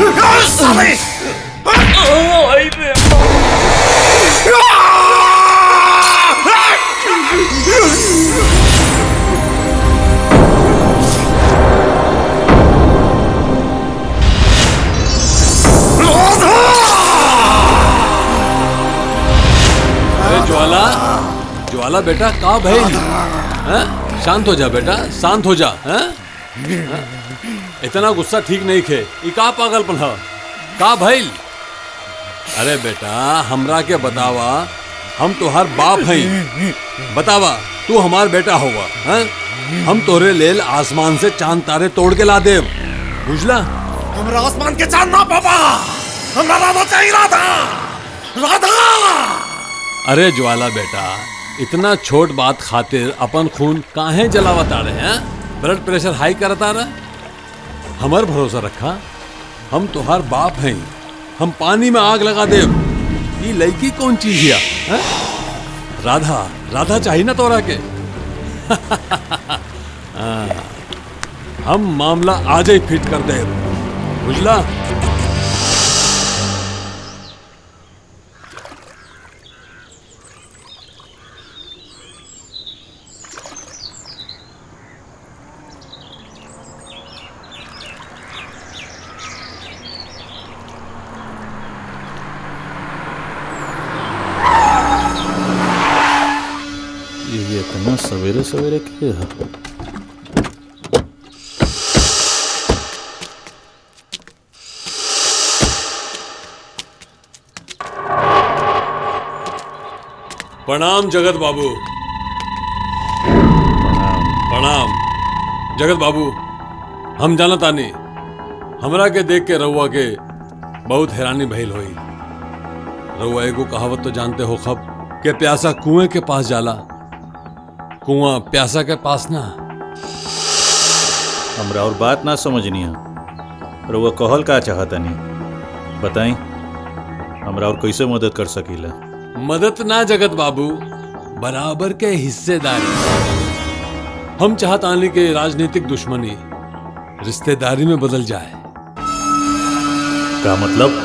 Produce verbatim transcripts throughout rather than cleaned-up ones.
ज्वाला, ज्वाला बेटा का भाई? शांत हो जा बेटा, शांत हो जा। है? इतना गुस्सा ठीक नहीं खे। ई का पागलपन है? का भाई? अरे बेटा हमरा के बतावा, हम तोहार बाप हैं। बतावा तू हमार बेटा होगा। हैं? हम तोरे लेल आसमान से चांद तारे तोड़ के ला दे, बुझला? हमरा आसमान के चांद ना पापा, हमरा राधा चाहिए, राधा राधा। अरे ज्वाला बेटा, इतना छोट बात खातिर अपन खून काहे जलावता रहे हैं? ब्लड प्रेशर हाई करता रहा। हमार भरोसा रखा, हम तोहार बाप हैं। हम पानी में आग लगा दे। ये लड़की कौन चीज है? राधा, राधा चाहिए ना तोरा के? हम मामला आज ही फिट कर दे, बुझला? इतना सवेरे सवेरे के प्रणाम जगत बाबू। प्रणाम जगत बाबू। हम जाना तानी हमरा के देख के रउआ के बहुत हैरानी भइल होई। रउआ एगो कहावत तो जानते हो खब के प्यासा कुएं के पास जाला, कुआं प्यासा के पास ना। हमरा और बात ना समझनी है। रउआ कहल का चाहता नहीं बताई, हमरा और कैसे मदद कर सकीला? मदद ना जगत बाबू, बराबर के हिस्सेदारी। हम चाहतानी के राजनीतिक दुश्मनी रिश्तेदारी में बदल जाए। का मतलब?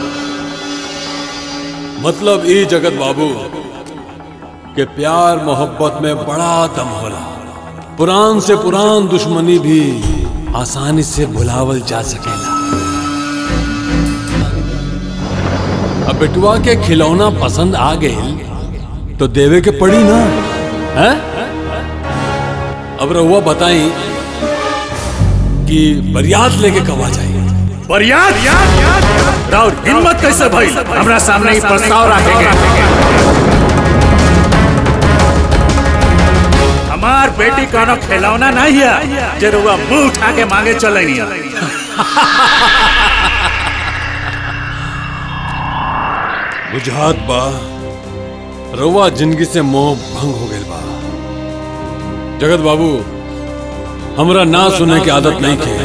मतलब ई जगत बाबू के प्यार मोहब्बत में बड़ा दम होला। पुरान से पुरान दुश्मनी भी आसानी से भुलावल जा सकेला। अब बेटुआ के खिलौना पसंद आ गए तो देवे के पड़ी ना है? अब रहुआ बताई कि बरियात लेके कब आ जाए? बरियात? राउर हिम्मत कैसे भाई हमरा सामने ही प्रस्ताव रखेंगे? हमार बेटी का खिलौना नहीं है जे रउआ मुंह उठा के मांगे चले नहीं। बुझात बा रउआ जिंदगी से मोह भंग हो गए बा। जगत बाबू हमरा ना सुने की आदत नहीं के।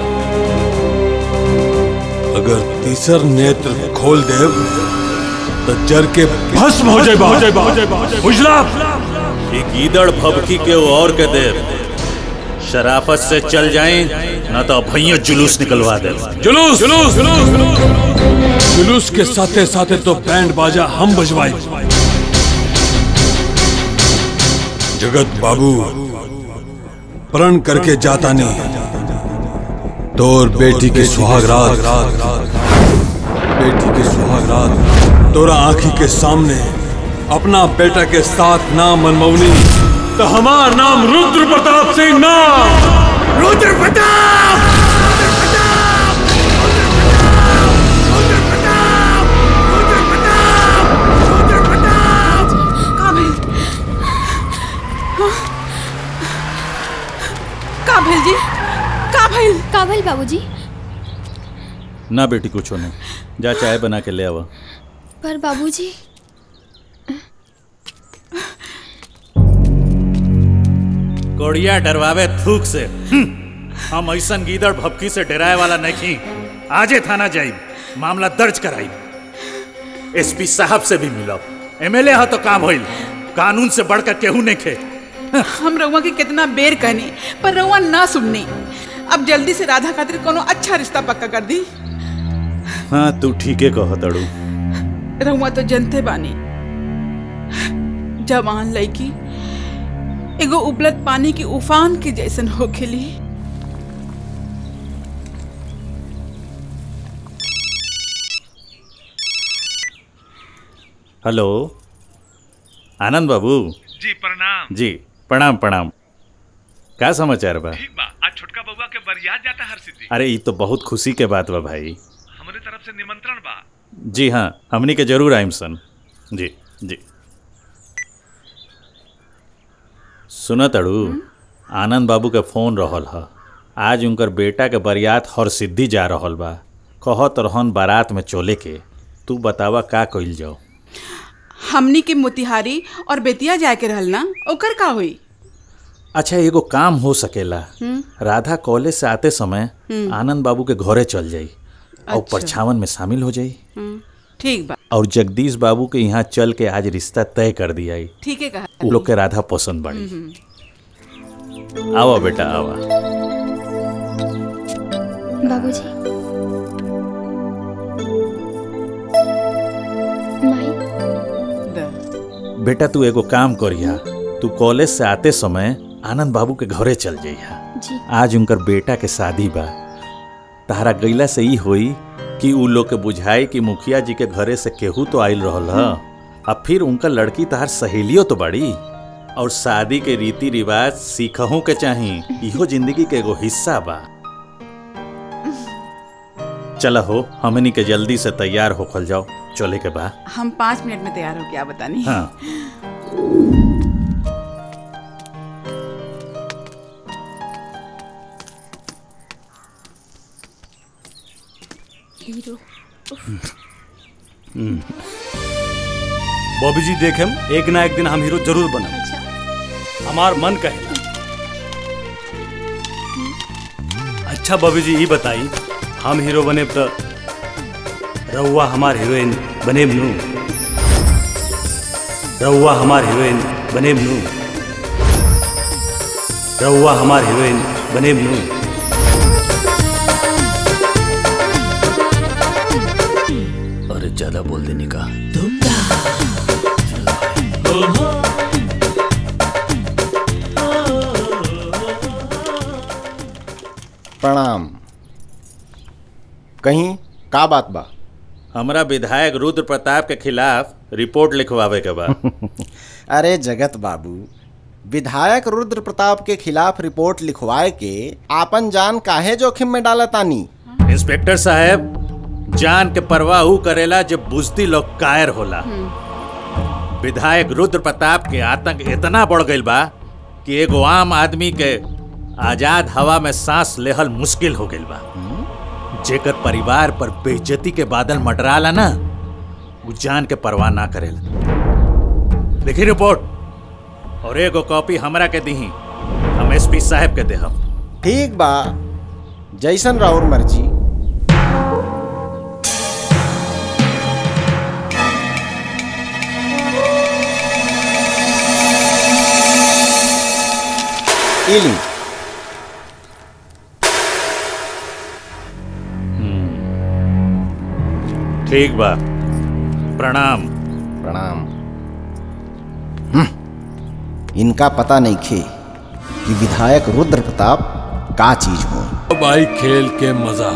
अगर तीसर नेत्र खोल देव तो जर के भस्म हो जाए। बुझला? गीदड़ भभकी के और के दे शराफत से चल जाएं ना तो भैया जुलूस निकलवा दे। जुलूस जुलूस जुलूस के साथे साथे तो बैंड बाजा हम बजवाए। जगत बाबू प्रण करके जाता नहीं, तोर बेटी के सुहाग रात, बेटी के सुहाग रात तोरा आंखी के सामने अपना बेटा के साथ नाम मनमौनी तो हमार नाम रुद्र प्रताप सिंह ना। रुद्र प्रताप, रुद्र प्रताप, रुद्र प्रताप, रुद्र प्रताप। काबिल, काबिल जी, काबिल, काबिल बाबूजी। ना बेटी कुछ नहीं, जा चाय बना के ले आवा। पर बाबूजी कोड़िया डरवावे थूक से। हम ऐसा गीदड़ भपकी से डराए वाला नहीं। आजे थाना जाई, मामला दर्ज कराई, एसपी साहब से भी मिलो। एमएलए हो तो काम होइल, कानून से बढ़कर केहू नहीं खे। हम रउआ की कितना बेर कहनी पर रउआ ना सुननी। अब जल्दी से राधा खातिर कोनो अच्छा रिश्ता पक्का कर दी। हाँ तू ठीके कह तड़ू। रहुआ तो जनते बानी जवान लड़की एगो उबलत पानी की उफान के जैसन होखेली। हेलो आनंद बाबू। जी प्रणाम। जी प्रणाम प्रणाम। क्या समाचार बा? ठीक बा। आज छोटका बउआ के बरियात जाता हर सिद्धि। अरे ये तो बहुत खुशी के बात बा भाई। हमरे तरफ से निमंत्रण बा। जी हाँ हमनी के जरूर आइम सन। जी जी सुना तड़ू आनंद बाबू के फोन रहल ह। आज उनकर बेटा के बरियात हर सिद्धि जा रहल बा। कहत रहन बारात में चले के। तू बतावा का कइल जाओ? हमनी के मोतिहारी और बेतिया जाए के रहल ना, ओकर का हुई? अच्छा एगो काम हो सकेला। राधा कॉलेज से आते समय आनंद बाबू के घरे चल जाई और परछावन में शामिल हो जाई। ठीक बा। और जगदीश बाबू के यहाँ चल के आज रिश्ता तय कर दिया। ठीक है कहा। उ लोग के राधा पसंद बड़ी। आवा बेटा आवा। बाबूजी माई बेटा तू एगो काम करिया, तू कॉलेज से आते समय आनंद बाबू के घरे चल जाइया। जी आज उनकर बेटा के शादी बा। तहरा गईला से ही होई कि उ लोग के बुझाई कि मुखिया जी के घरे से केहू तो आइल रहल ह। अब फिर उनका लड़की तहार सहेलियो तो बड़ी और शादी के रीति रिवाज सीखहू के चाही। इहो जिंदगी के एगो हिस्सा बा। चला हो हमनी के जल्दी से तैयार होखल जाओ, चले के बा। हम पाँच मिनट में तैयार हो क्या बतानी। हाँ हीरो बॉबी जी देखेम एक ना एक दिन हम हीरो जरूर बनम। अच्छा हमार मन कहेला। अच्छा बॉबी जी ये बताई हम हीरो बने तो रउआ हमार हीरोइन बने नू? रउआ हमार हीरोइन बने नू? रउआ हमार हीरोइन बने नू? अरे ज्यादा बोल देने का। प्रणाम। कहीं का बात बा? हमरा विधायक रुद्र प्रताप के खिलाफ रिपोर्ट लिखवावे के बा। अरे जगत बाबू, विधायक रुद्र प्रताप के खिलाफ रिपोर्ट लिखवाए के आपन जान काहे जोखिम में डालतानी? इंस्पेक्टर साहब जान के परवाह ऊ करेला जब बुझती लोग कायर होला। विधायक रुद्र प्रताप के आतंक इतना बढ़ गईल बा कि एगो आम आदमी के आजाद हवा में सांस लेहल मुश्किल हो गईल बा। जेकर परिवार पर बेइज्जती के बादल मटराला ना, वो जान के परवाह ना करेला। लिखी रिपोर्ट और एगो कॉपी हमरा के दीही, हम एसपी साहब के देहम। ठीक बा, जैसन राउर मर्जी। इली ठीक बा, प्रणाम। प्रणाम। इनका पता नहीं खे कि विधायक रुद्र प्रताप का चीज हो। भाई खेल के मजा।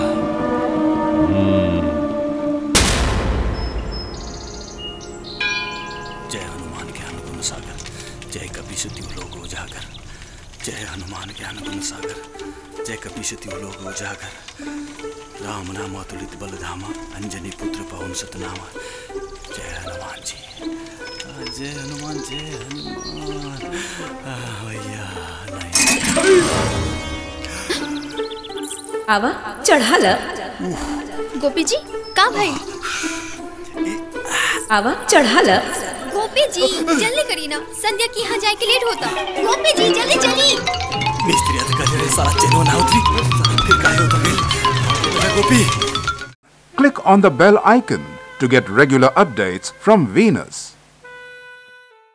जय हनुमान ज्ञान गुण सागर, जय कपीसती लोक उजागर। जय हनुमान ज्ञान गुण सागर, जय कपीसती लोक उजागर। राम नाम अतुलित बलधामा, अंजनी पुत्र पवन सतनामा। जय हनुमान जी, जय हनुमान, जय हनुमान। भैया आवा चढ़ा ल। गोपी जी का भाई? आवा चढ़ा ल। गोपी जी जल्दी करी ना, संध्या की यहाँ जाए के लेट होता। गोपी जी जल्दी जल्दी। मिस्त्री अधिकारी रे साला चेनो ना उतरी, फिर काहे होता गई? गोपी। Click on the bell icon to get regular updates from Venus.